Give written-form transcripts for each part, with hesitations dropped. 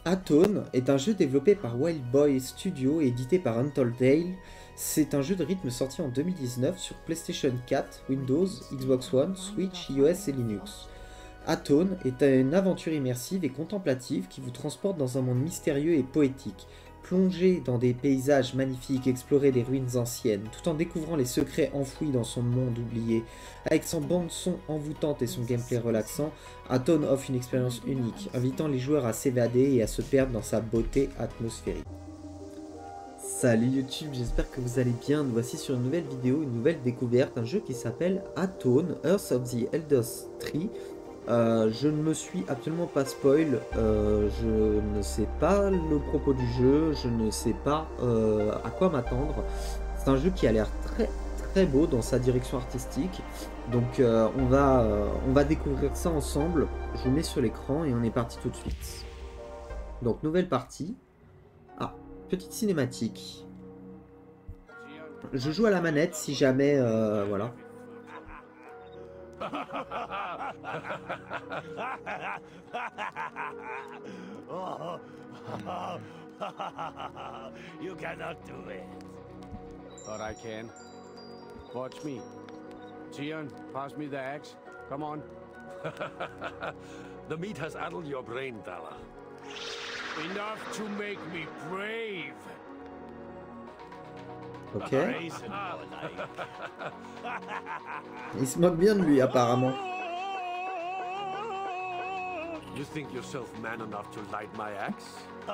Atone est un jeu développé par Wild Boy Studio et édité par Untold Tale. C'est un jeu de rythme sorti en 2019 sur PlayStation 4, Windows, Xbox One, Switch, iOS et Linux. Atone est une aventure immersive et contemplative qui vous transporte dans un monde mystérieux et poétique. Plongez dans des paysages magnifiques, explorez des ruines anciennes, tout en découvrant les secrets enfouis dans son monde oublié. Avec son bande-son envoûtante et son gameplay relaxant, Atone offre une expérience unique, invitant les joueurs à s'évader et à se perdre dans sa beauté atmosphérique. Salut YouTube, j'espère que vous allez bien. Nous voici sur une nouvelle vidéo, une nouvelle découverte, un jeu qui s'appelle Atone, Earth of the Elders Tree. Je ne me suis absolument pas spoil, je ne sais pas le propos du jeu, je ne sais pas à quoi m'attendre. C'est un jeu qui a l'air très très beau dans sa direction artistique, donc on va découvrir ça ensemble. Je vous mets sur l'écran et on est parti tout de suite. Donc nouvelle partie. Ah, petite cinématique. Je joue à la manette si jamais, voilà. You cannot do it. But I can. Watch me. Xion, pass me the axe. Come on. The meat has addled your brain, Dala. Enough to make me brave. Ok. Brazen, more like. Il se moque bien de lui apparemment. You think yourself man enough to light my axe?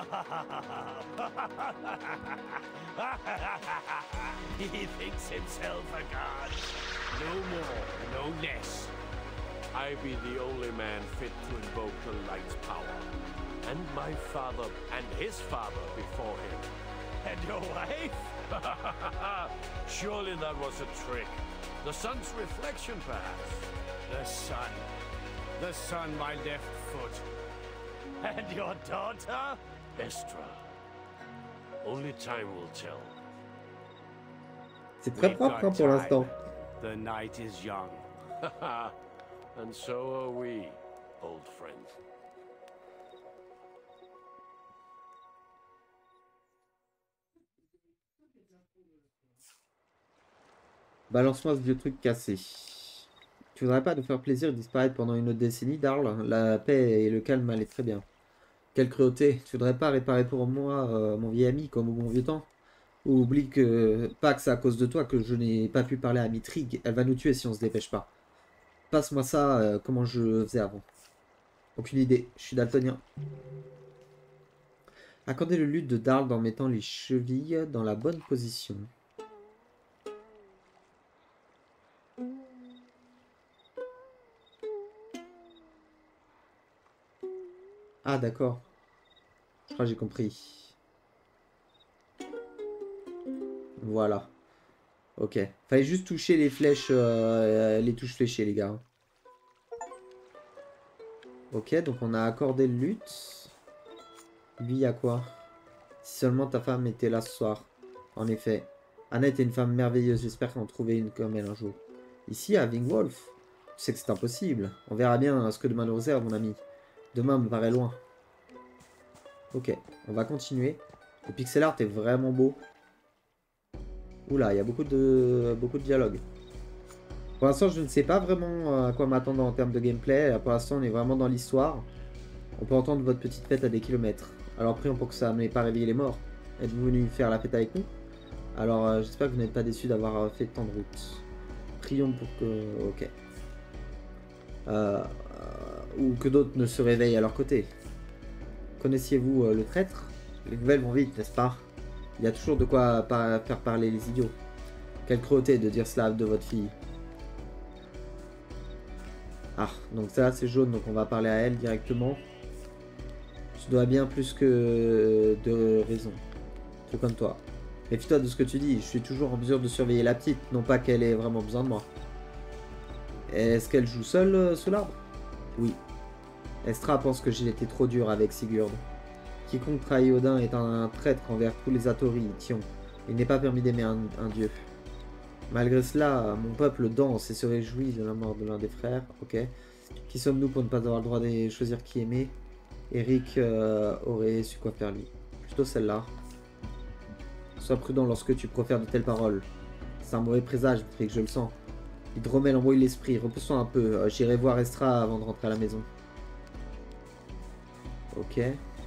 He thinks himself a god. No more, no less. I be the only man fit to invoke the light's power. And my father and his father before him. And your wife? Surely that was a trick. The sun's reflection, perhaps. The sun. The sun, my left foot. And your daughter? Estra. Only time will tell. C'est très propre hein, pour l'instant. The night is young. And so are we, old friend. Balance-moi ce vieux truc cassé. Tu voudrais pas nous faire plaisir et disparaître pendant une autre décennie, Darl? La paix et le calme allaient très bien. Quelle cruauté. Tu voudrais pas réparer pour moi, mon vieil ami, comme au bon vieux temps? Ou oublie que pas que c'est à cause de toi que je n'ai pas pu parler à Mitrig. Elle va nous tuer si on se dépêche pas. Passe-moi ça, comment je faisais avant. Aucune idée, je suis daltonien. Accordez le luth de Darl en mettant les chevilles dans la bonne position. Ah d'accord. Je crois que j'ai compris. Voilà. Ok. Fallait juste toucher les flèches, les touches fléchées, les gars. Ok, donc on a accordé le luth. Lui, à quoi? Si seulement ta femme était là ce soir. En effet. Anna était une femme merveilleuse. J'espère qu'on trouver une comme elle un jour. Ici, à Vingwolf. Tu sais que c'est impossible. On verra bien ce que demain nous réserve, mon ami. Demain me paraît loin. Ok, on va continuer. Le pixel art est vraiment beau. Oula, il y a beaucoup de dialogue. Pour l'instant, je ne sais pas vraiment à quoi m'attendre en termes de gameplay. Pour l'instant, on est vraiment dans l'histoire. On peut entendre votre petite fête à des kilomètres. Alors prions pour que ça n'ait pas réveillé les morts. Êtes-vous venu faire la fête avec nous? Alors, j'espère que vous n'êtes pas déçus d'avoir fait tant de route. Prions pour que... Ok. Ou que d'autres ne se réveillent à leur côté. Connaissiez-vous le traître? Les nouvelles vont vite, n'est-ce pas? Il y a toujours de quoi faire parler les idiots. Quelle cruauté de dire cela de votre fille. Ah, donc ça c'est jaune, donc on va parler à elle directement. Tu dois bien plus que de raison. Tout comme toi. Méfie-toi de ce que tu dis, je suis toujours en mesure de surveiller la petite, non pas qu'elle ait vraiment besoin de moi. Est-ce qu'elle joue seule sous l'arbre? Oui. Estra pense que j'ai été trop dur avec Sigurd. Quiconque trahit Odin est un traître envers tous les Atori, Tion. Il n'est pas permis d'aimer un dieu. Malgré cela, mon peuple danse et se réjouit de la mort de l'un des frères. Ok. Qui sommes-nous pour ne pas avoir le droit de choisir qui aimer? Eric aurait su quoi faire lui. Plutôt celle-là. Sois prudent lorsque tu profères de telles paroles. C'est un mauvais présage, Frick, je le sens. Hydromel embrouille l'esprit. Repoussons un peu. J'irai voir Estra avant de rentrer à la maison. Ok.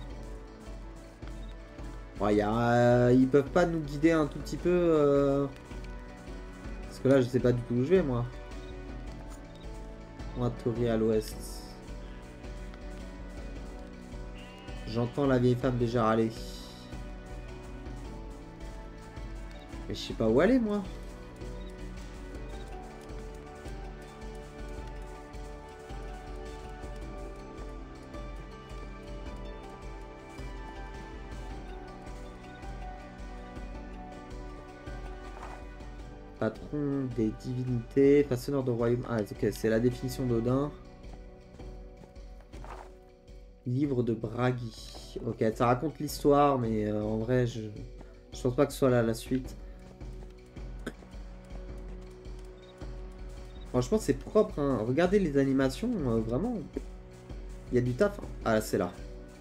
Bon, ils peuvent pas nous guider un tout petit peu parce que là, je sais pas du tout où je vais, moi. Moi, Tori à l'ouest. J'entends la vieille femme déjà râler. Mais je sais pas où aller, moi. Patron des divinités, façonneur de royaume. Ah, ok, c'est la définition d'Odin. Livre de Bragi. Ok, ça raconte l'histoire, mais en vrai, je pense pas que ce soit là la suite. Franchement, c'est propre, hein. Regardez les animations, vraiment. Il y a du taf, hein. Ah, là, c'est là.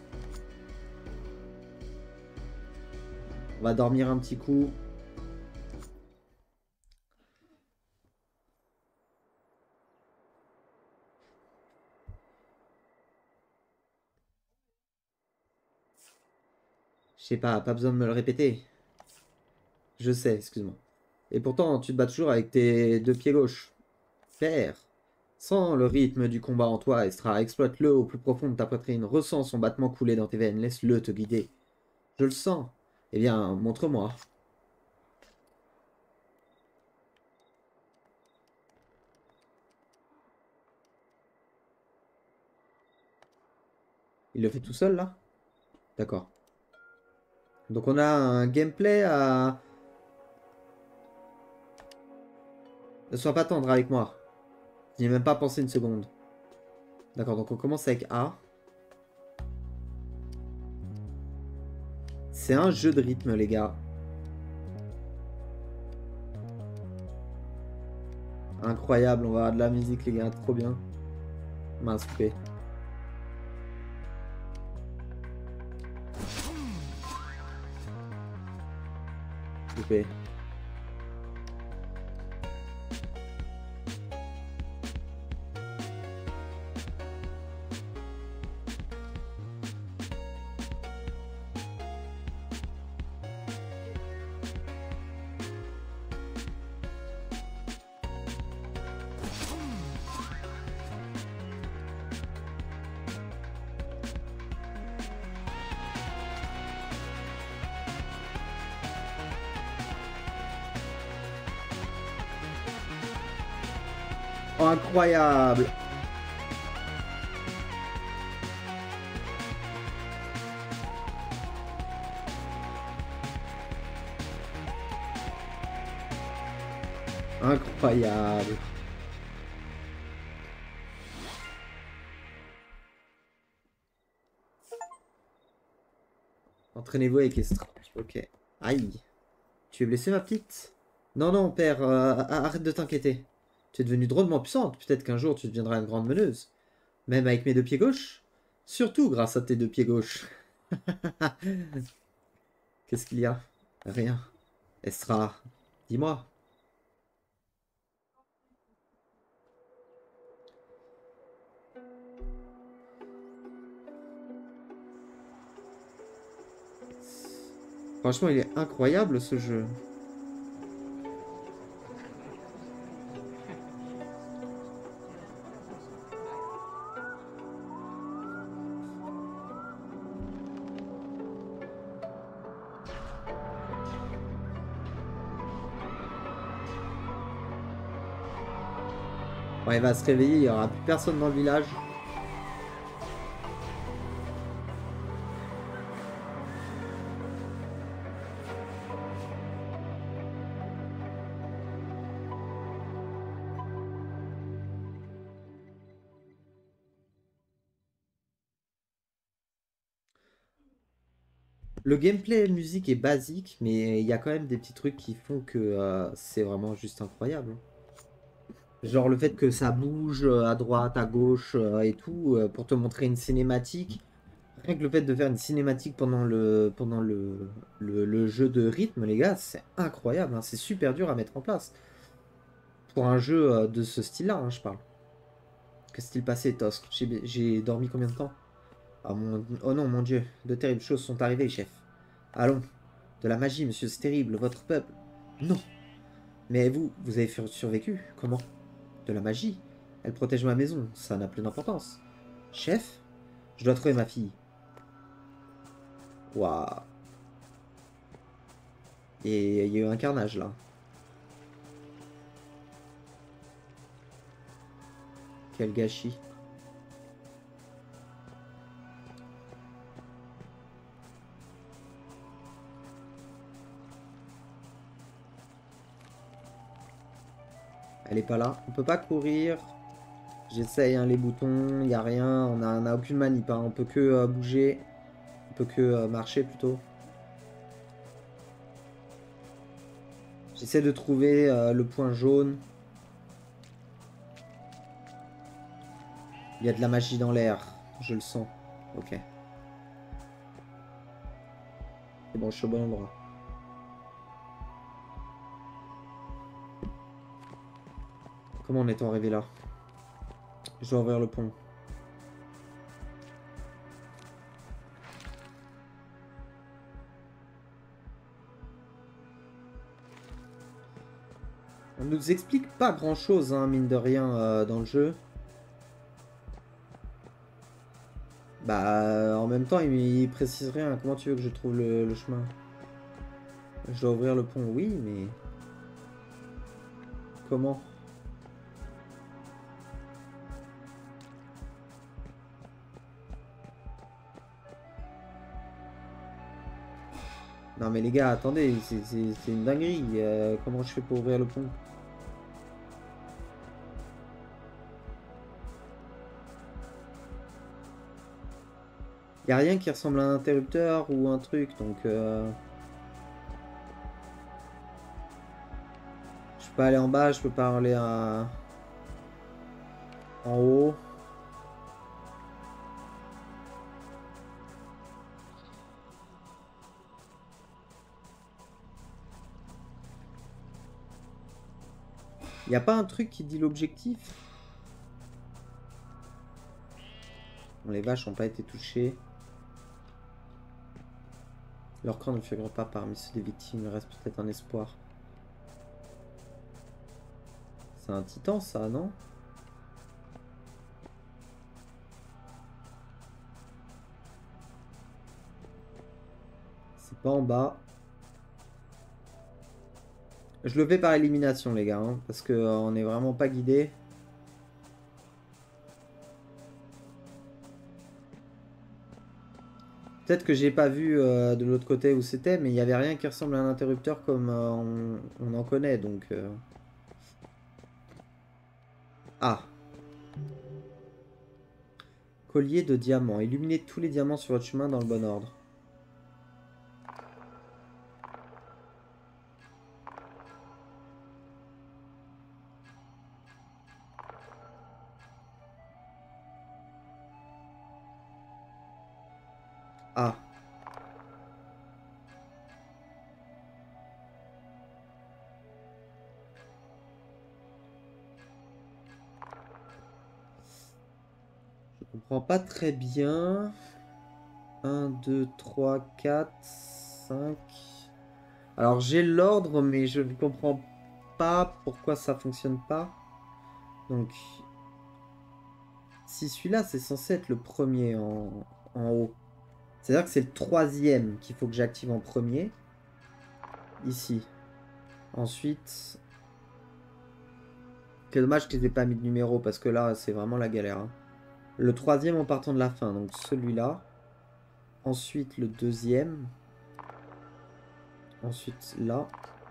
On va dormir un petit coup. Je sais pas besoin de me le répéter. Je sais, excuse-moi. Et pourtant, tu te bats toujours avec tes deux pieds gauches. Père, sens le rythme du combat en toi, Estra. Exploite-le au plus profond de ta poitrine. Ressens son battement couler dans tes veines. Laisse-le te guider. Je le sens. Eh bien, montre-moi. Il le fait tout seul, là? D'accord. Donc on a un gameplay à... Ne sois pas tendre avec moi. Je n'y ai même pas pensé une seconde. D'accord, donc on commence avec A. C'est un jeu de rythme, les gars. Incroyable, on va avoir de la musique, les gars. Trop bien. Mince, coupé. Coupé. Oh, incroyable. Incroyable. Entraînez-vous avec Estra. Ok. Aïe. Tu es blessé, ma petite? Non, non, père. Arrête de t'inquiéter. Tu es devenue drôlement puissante. Peut-être qu'un jour tu deviendras une grande meneuse. Même avec mes deux pieds gauches. Surtout grâce à tes deux pieds gauches. Qu'est-ce qu'il y a? Rien. Estra, dis-moi. Franchement, il est incroyable ce jeu. Bon, il va se réveiller, il n'y aura plus personne dans le village. Le gameplay musique est basique, mais il y a quand même des petits trucs qui font que c'est vraiment juste incroyable. Genre le fait que ça bouge à droite, à gauche et tout, pour te montrer une cinématique. Avec le fait de faire une cinématique pendant le jeu de rythme, les gars, c'est incroyable, hein. C'est super dur à mettre en place. Pour un jeu de ce style-là, hein, je parle. Que style passé, Tosk? J'ai dormi combien de temps? Oh non, mon Dieu, de terribles choses sont arrivées, chef. Allons, de la magie, monsieur, c'est terrible, votre peuple. Non. Mais vous avez survécu, comment? De la magie? Elle protège ma maison, ça n'a plus d'importance. Chef? Je dois trouver ma fille. Waouh. Et il y a eu un carnage là. Quel gâchis. Elle est pas là. On peut pas courir. J'essaye, hein, les boutons. Il n'y a rien. On a aucune manip. Hein. On peut que bouger. On peut que marcher plutôt. J'essaie de trouver le point jaune. Il y a de la magie dans l'air. Je le sens. Ok. C'est bon, je suis au bon endroit. Comment en est-on arrivé là? Je dois ouvrir le pont. On nous explique pas grand-chose, hein, mine de rien, dans le jeu. Bah, en même temps, il précise rien. Comment tu veux que je trouve le chemin? Je dois ouvrir le pont, oui, mais... Comment? Non mais les gars, attendez, c'est une dinguerie. Comment je fais pour ouvrir le pont? Y a rien qui ressemble à un interrupteur ou un truc, donc... Je peux aller en bas, je peux pas aller en haut. Y a pas un truc qui dit l'objectif? Bon, les vaches n'ont pas été touchées. Leur corps ne figure pas parmi ceux des victimes. Il reste peut-être un espoir. C'est un titan, ça, non? C'est pas en bas. Je le fais par élimination, les gars, hein, parce que on n'est vraiment pas guidé. Peut-être que j'ai pas vu de l'autre côté où c'était, mais il n'y avait rien qui ressemble à un interrupteur comme on en connaît, donc... Ah. Collier de diamants. Illuminez tous les diamants sur votre chemin dans le bon ordre. Ah. Je comprends pas très bien. 1, 2, 3, 4, 5. Alors j'ai l'ordre, mais je ne comprends pas pourquoi ça fonctionne pas. Donc, si celui-là, c'est censé être le premier en haut. C'est-à-dire que c'est le troisième qu'il faut que j'active en premier. Ici. Ensuite... Quel dommage que je n'ai pas mis de numéro, parce que là, c'est vraiment la galère. Hein. Le troisième en partant de la fin, donc celui-là. Ensuite, le deuxième. Ensuite, là.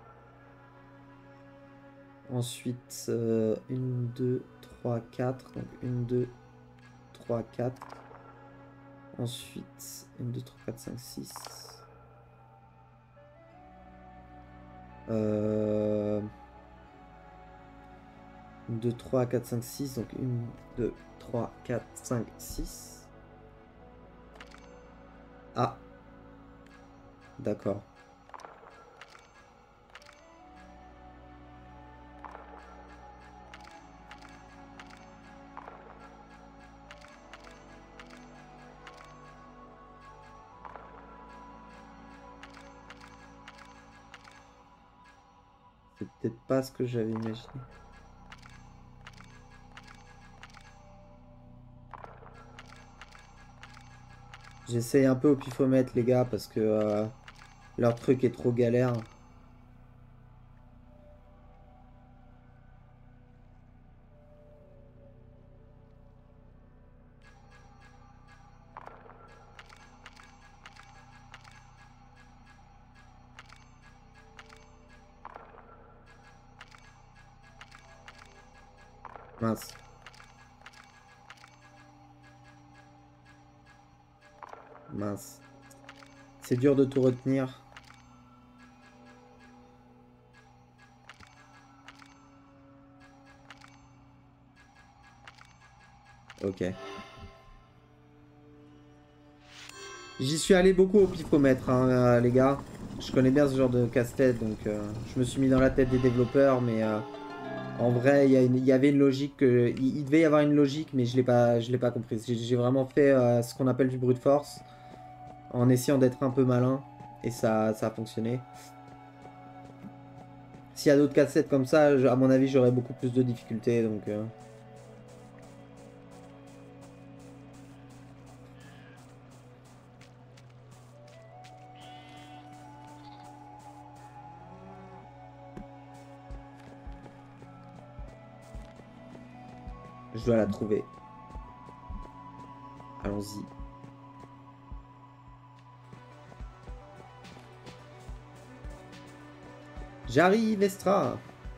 Ensuite, 1, 2, 3, 4. Donc 1, 2, 3, 4. Ensuite, 1, 2, 3, 4, 5, 6. 1, 2, 3, 4, 5, 6. Donc 1, 2, 3, 4, 5, 6. Ah, d'accord. C'est peut-être pas ce que j'avais imaginé. J'essaye un peu au pifomètre, les gars, parce que leur truc est trop galère. Mince. Mince. C'est dur de tout retenir. Ok. J'y suis allé beaucoup au pifomètre, hein, les gars. Je connais bien ce genre de casse-tête, donc je me suis mis dans la tête des développeurs, mais en vrai, il y avait une logique, il devait y avoir une logique, mais je l'ai pas comprise. J'ai vraiment fait ce qu'on appelle du brute force, en essayant d'être un peu malin, et ça a fonctionné. S'il y a d'autres casse-têtes comme ça, à mon avis, j'aurais beaucoup plus de difficultés, donc... Je dois la trouver. Allons-y. J'arrive, Estra.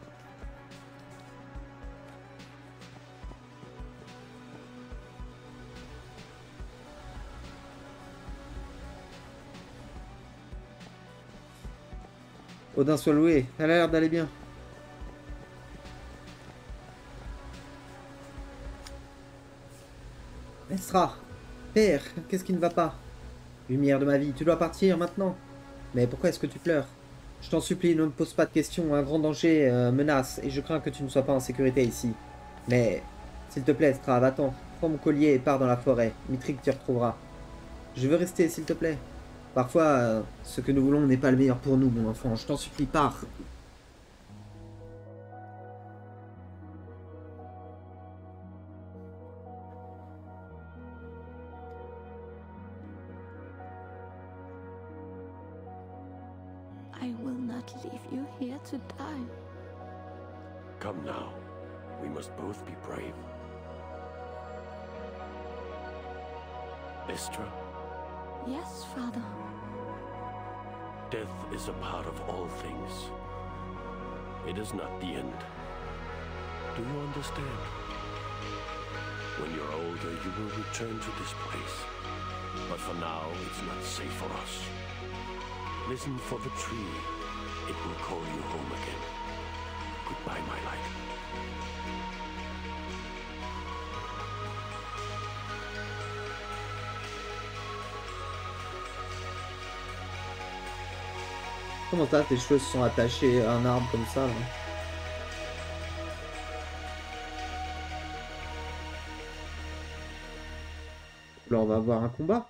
Odin soit loué. Elle a l'air d'aller bien. Estra, père, qu'est-ce qui ne va pas? Lumière de ma vie, tu dois partir maintenant. Mais pourquoi est-ce que tu pleures? Je t'en supplie, ne me pose pas de questions. Un grand danger menace et je crains que tu ne sois pas en sécurité ici. Mais, s'il te plaît, Estra, va-t'en. Prends mon collier et pars dans la forêt. Mitrik t'y retrouvera. Je veux rester, s'il te plaît. Parfois, ce que nous voulons n'est pas le meilleur pour nous, mon enfant. Je t'en supplie, pars. I will not leave you here to die. Come now. We must both be brave. Estra, Yes, Father. death is a part of all things. It is not the end. Do you understand? When you're older, you will return to this place. But for now, it's not safe for us. Listen for the tree. It will call you home again. Goodbye, my light. Comment ça, tes cheveux se sont attachés à un arbre comme ça, là? Là, on va avoir un combat.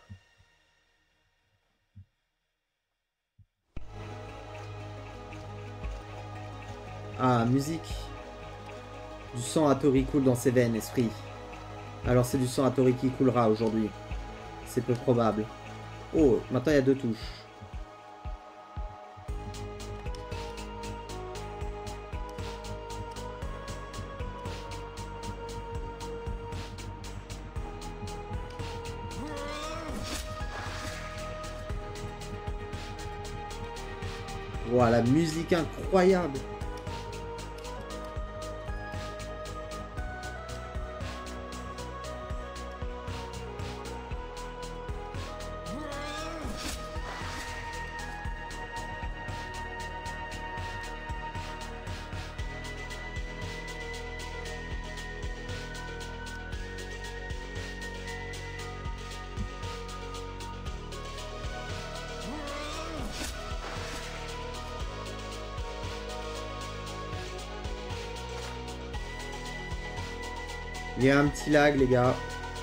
Ah, musique. Du sang Hattori coule dans ses veines, esprit. Alors c'est du sang Hattori qui coulera aujourd'hui. C'est peu probable. Oh, maintenant il y a deux touches. Voilà, la musique incroyable. Il y a un petit lag, les gars.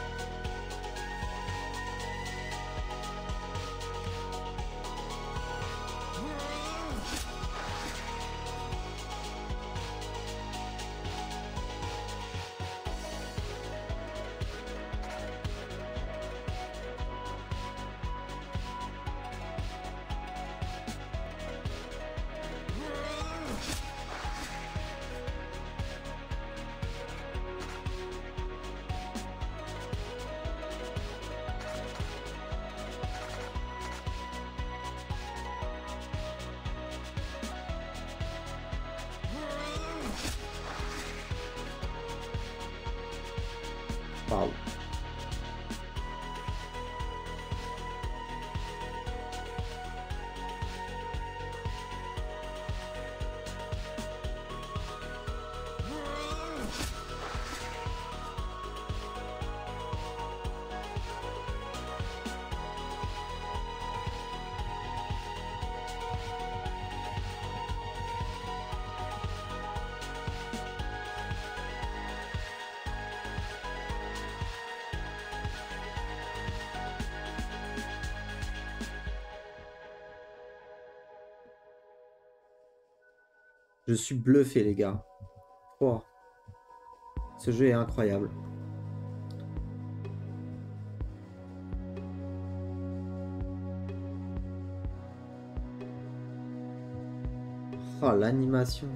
Wow. Je suis bluffé, les gars. Oh. Ce jeu est incroyable. Oh, l'animation.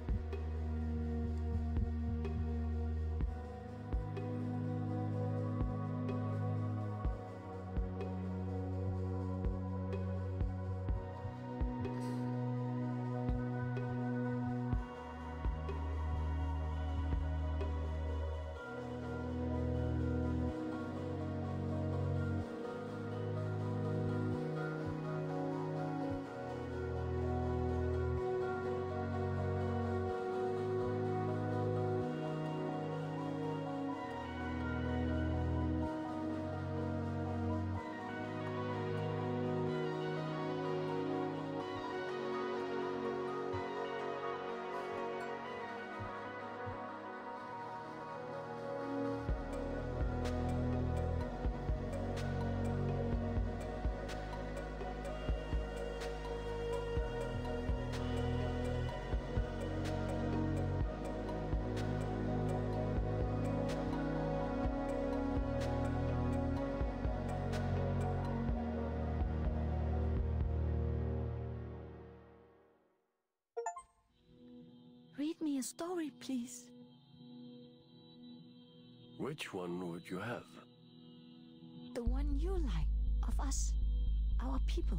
Read me a story, please. Which one would you have? The one you like, of us, our people.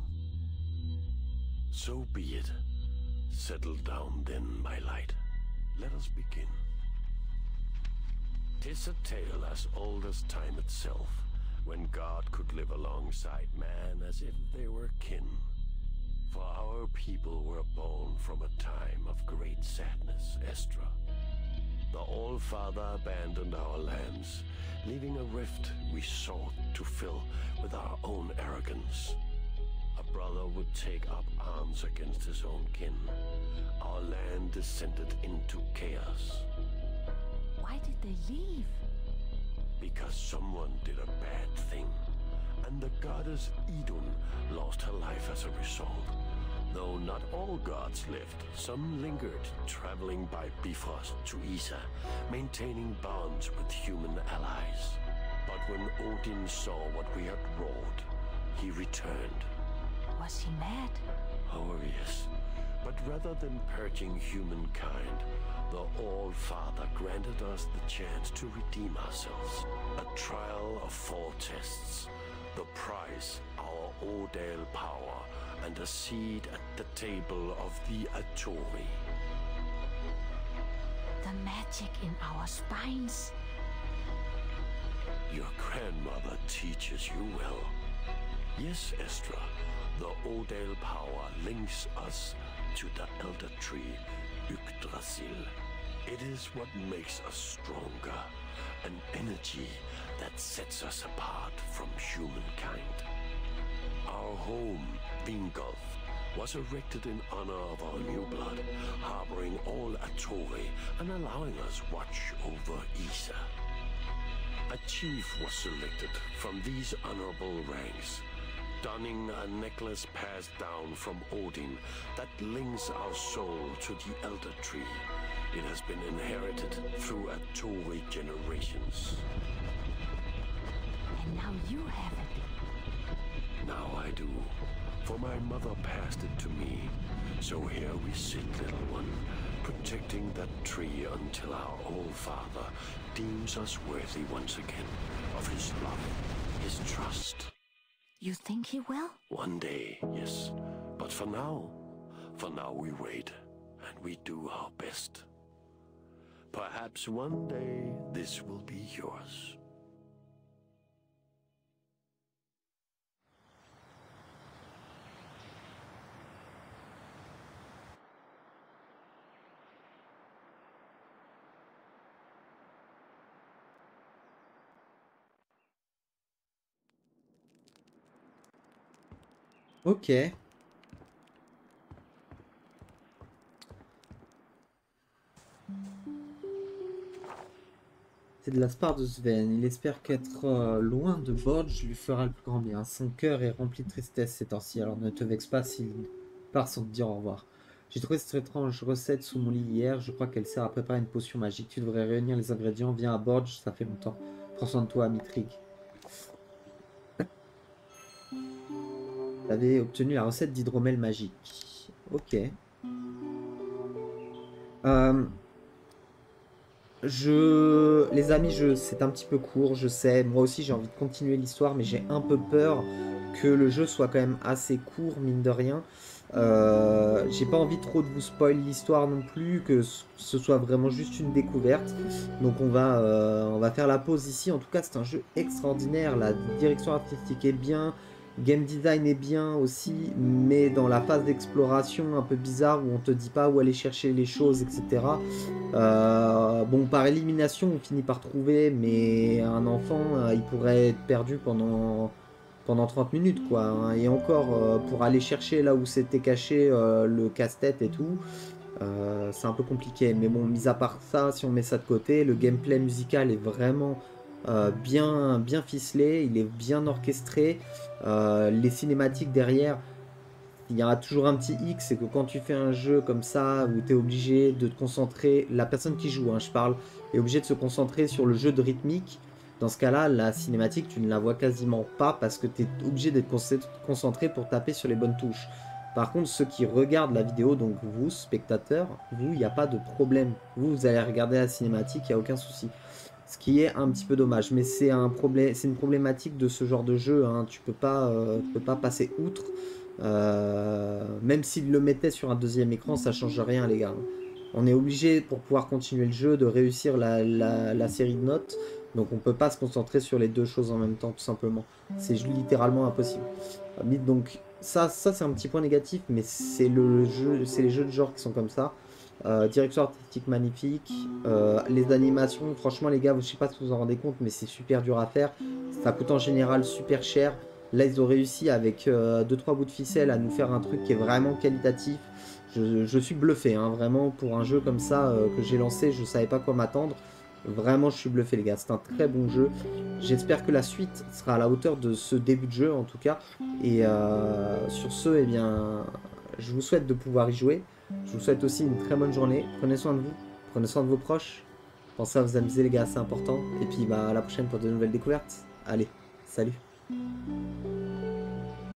So be it. Settle down then, my light. Let us begin. 'Tis a tale as old as time itself, when God could live alongside man as if they were kin. For our people were born from a time of great sadness, Estra. The All-Father abandoned our lands, leaving a rift we sought to fill with our own arrogance. A brother would take up arms against his own kin. Our land descended into chaos. Why did they leave? Because someone did a bad thing, and the goddess Idun lost her life as a result. Though not all gods lived, some lingered, traveling by Bifrost to Isa, maintaining bonds with human allies. But when Odin saw what we had wrought, he returned. Was he mad? Oh yes, but rather than purging humankind, the All-Father granted us the chance to redeem ourselves. A trial of 4 tests. The prize, our Odale power, and a seat at the table of the Atori. The magic in our spines. Your grandmother teaches you well. Yes, Estra, the Odale power links us to the elder tree, Yggdrasil. It is what makes us stronger, an energy that sets us apart from humankind. Our home, Vingolf, was erected in honor of our new blood, harboring all Atori and allowing us watch over Isa. A chief was selected from these honorable ranks, donning a necklace passed down from Odin that links our soul to the Elder Tree. It has been inherited through Atori generations. And now you have it. Now I do, for my mother passed it to me. So here we sit, little one, protecting that tree until our old father deems us worthy once again of his love, his trust. You think he will? One day, yes. But for now we wait, and we do our best. Perhaps one day this will be yours. Ok. C'est de la part de Sven. Il espère qu'être loin de Bodge lui fera le plus grand bien. Son cœur est rempli de tristesse ces temps-ci, alors ne te vexe pas s'il part sans te dire au revoir. J'ai trouvé cette étrange recette sous mon lit hier. Je crois qu'elle sert à préparer une potion magique. Tu devrais réunir les ingrédients. Viens à Bodge, ça fait longtemps. Prends soin de toi, Mitrig. Tu avais obtenu la recette d'hydromel magique. Ok. Les amis, c'est un petit peu court, je sais. Moi aussi, j'ai envie de continuer l'histoire, mais j'ai un peu peur que le jeu soit quand même assez court, mine de rien. J'ai pas envie trop de vous spoil l'histoire non plus, que ce soit vraiment juste une découverte. Donc on va faire la pause ici. En tout cas, c'est un jeu extraordinaire. La direction artistique est bien. Game design est bien aussi, mais dans la phase d'exploration un peu bizarre où on te dit pas où aller chercher les choses, etc. Bon, par élimination, on finit par trouver, mais un enfant, il pourrait être perdu pendant 30 minutes, quoi. Hein. Et encore, pour aller chercher là où c'était caché le casse-tête et tout, c'est un peu compliqué. Mais bon, mis à part ça, si on met ça de côté, le gameplay musical est vraiment bien ficelé, il est bien orchestré. Les cinématiques derrière, il y aura toujours un petit hic, c'est que quand tu fais un jeu comme ça où tu es obligé de te concentrer, la personne qui joue, hein, je parle, est obligée de se concentrer sur le jeu de rythmique. Dans ce cas-là, la cinématique, tu ne la vois quasiment pas parce que tu es obligé d'être concentré pour taper sur les bonnes touches. Par contre, ceux qui regardent la vidéo, donc vous, spectateurs, vous, il n'y a pas de problème. Vous allez regarder la cinématique, il n'y a aucun souci. Ce qui est un petit peu dommage, mais c'est une problématique de ce genre de jeu, hein. Tu peux pas passer outre. Même s'ils le mettaient sur un deuxième écran, ça change rien, les gars. On est obligé, pour pouvoir continuer le jeu, de réussir la série de notes. Donc on peut pas se concentrer sur les deux choses en même temps, tout simplement. C'est littéralement impossible. Donc ça c'est un petit point négatif, mais c'est les jeux de genre qui sont comme ça. Direction artistique magnifique, les animations, franchement les gars, je sais pas si vous en rendez compte, mais c'est super dur à faire, ça coûte en général super cher. Là ils ont réussi avec 2-3 bouts de ficelle à nous faire un truc qui est vraiment qualitatif. Je suis bluffé, hein, vraiment, pour un jeu comme ça que j'ai lancé, je savais pas quoi m'attendre. Vraiment je suis bluffé les gars, c'est un très bon jeu. J'espère que la suite sera à la hauteur de ce début de jeu en tout cas. Et sur ce, eh bien, je vous souhaite de pouvoir y jouer. Je vous souhaite aussi une très bonne journée. Prenez soin de vous, prenez soin de vos proches. Pensez à vous amuser les gars, c'est important. Et puis bah, à la prochaine pour de nouvelles découvertes. Allez, salut.